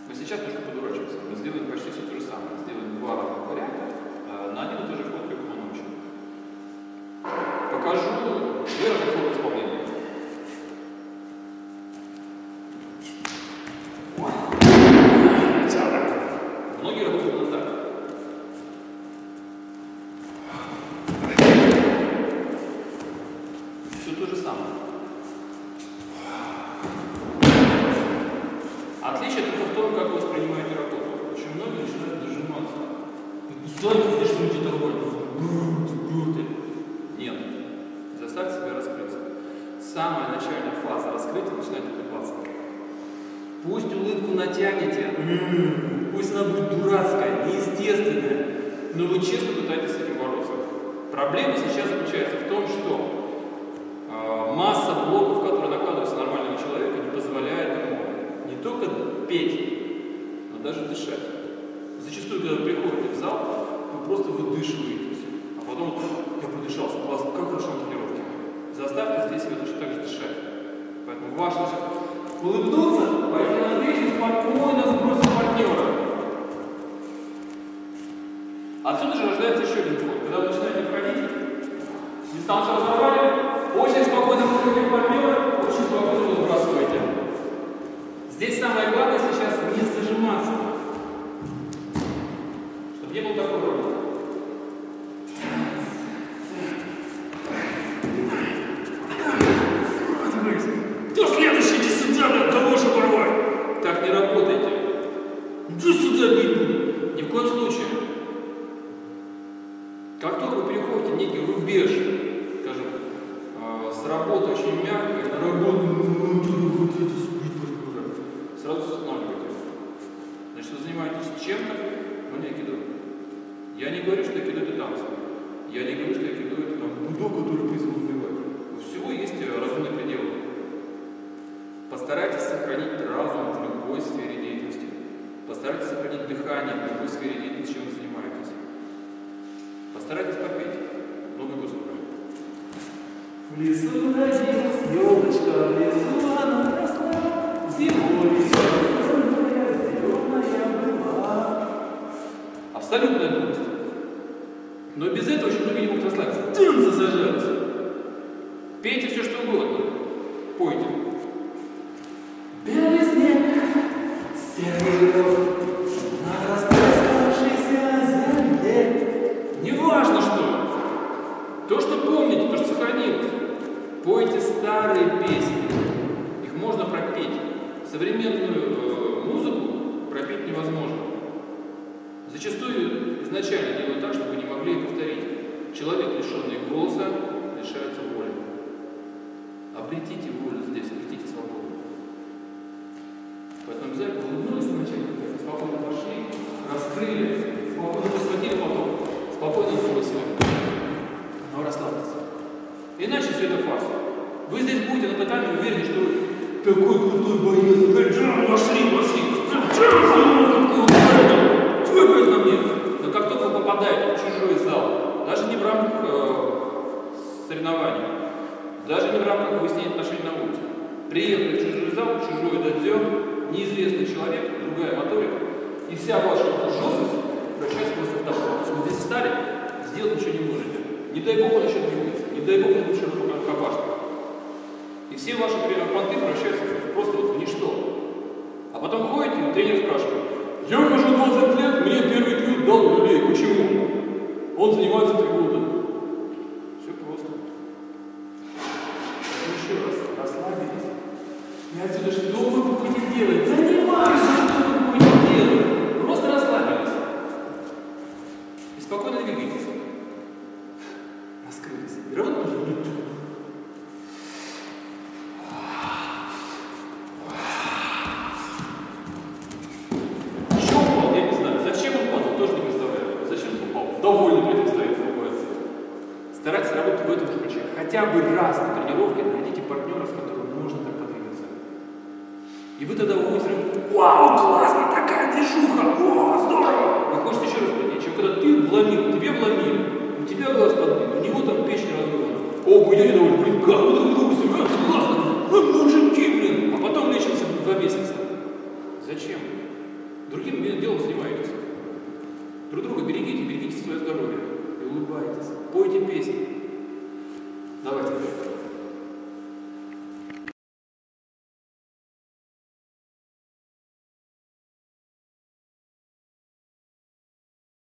Но сейчас немножко подурачимся. Мы сделаем почти все то же самое. Сделаем два разных варианта на один и тот же вход, как мы научим. Покажу две разных формы исполнения. Многие работают именно так. Все то же самое. Отличие только в том, как вы воспринимаете работу. Очень многие начинают зажиматься. Знаете, здесь что нибудь такое? Нет. Заставьте себя раскрыться. Самая начальная фаза раскрытия начинает улыбаться. Пусть улыбку натянете, пусть она будет дурацкая, неестественная, но вы честно пытаетесь с этим бороться. Проблема сейчас заключается в том, что масса блоков, которые накладываются на нормального человека, не позволяет ему не только петь, но даже дышать. Зачастую, когда вы приходите в зал, вы просто выдышиваетесь, а потом я продышался, классно, как хорошо на тренировке. Заставьте здесь себя точно так же дышать. Поэтому важно улыбнуться, пойти на встречу, спокойно сбросить партнера. Отсюда же рождается еще один вход. Когда вы начинаете входить, дистанцию разорвали, очень спокойно входите партнера, очень спокойно его сбрасываете. Здесь самое главное сейчас не зажиматься, чтобы не было такой работы. Кто следующий? Иди сюда, блядь, кого же порвать? Так не работайте. Иди сюда, бей. Ни в коем случае. Как только вы переходите некий рубеж, скажем, с работы очень мягкой, на работу, сразу останавливайте. Значит, вы занимаетесь чем-то, но не айкидо. Я не говорю, что айкидо это танцы. Я не говорю, что айкидо это там будо, который призван убивать. У всего есть разумный предел. Постарайтесь сохранить разум в любой сфере деятельности. Постарайтесь сохранить дыхание в любой сфере деятельности, чем вы занимаетесь. Постарайтесь попеть. Новый год скоро. В лесу родилась елочка, в лесу она росла, зимой зеленая была. Абсолютная дурость. Но без этого очень многие не могут расслабиться. Танцы зажались. Пейте все, что угодно. Пойте. Белый снег, серый лед, на растрескавшейся земле. Неважно что. То, что помните, то, что сохранилось. Пойте старые песни. Их можно пропеть. Современную музыку пропеть невозможно. Зачастую изначально делают так, чтобы вы не могли ее повторить. Человек, лишенный голоса, лишается воли. Обретите волю здесь, обретите свободу. Поэтому обязательно улыбнулись вначале, спокойно пошли, раскрыли, спокойно посмотрели потом, спокойно сбросили. Но расслабьтесь. Иначе все это фарс. Вы здесь будете на татами уверены, что такой крутой боец, пошли. Твыкают на мне. Но как только вы попадаете в чужой зал, даже не в рамках соревнований, даже не в рамках выяснения отношений на улице, приехали в чужой зал, чужой дадзё, неизвестный человек, другая моторика, и вся ваша жесткость превращается просто в топор. То есть вы здесь встали, сделать ничего не можете. Не дай бог он еще двигается, не дай бог он будет ширококопашный. И все ваши понты превращаются просто вот в ничто. А потом ходите, и тренер спрашивает: я хожу 20 лет, мне первый трюк дал люлей. Почему? Он занимается 3 года. Все просто. Еще раз, расслабились. И отсюда что вы будете делать? Да не важно, что вы будете делать. Просто расслабились. И спокойно двигайтесь. Раскрылись. И ровно нужно. Еще упал, я не знаю. Зачем он падал, тоже не представляю. Зачем он упал? Довольно при этом стоит улыбается. Старайтесь работать в этом же ключе. Хотя бы раз на тренировке найдите партнера, с которым можно так подвигаться. И вы тогда уходите, вау, классно, такая движуха, о, здорово! Вы хочете еще раз пройти, чем когда ты вломил, тебе вломили, у тебя глаз подбит, у него там печень разрывана. О, я недоволен, блин, как вы друг другу себя, классно, вы мужики, блин. А потом лечимся 2 месяца. Зачем? Друг друга берегите, берегите свое здоровье. И улыбайтесь. Пойте песни. Давайте.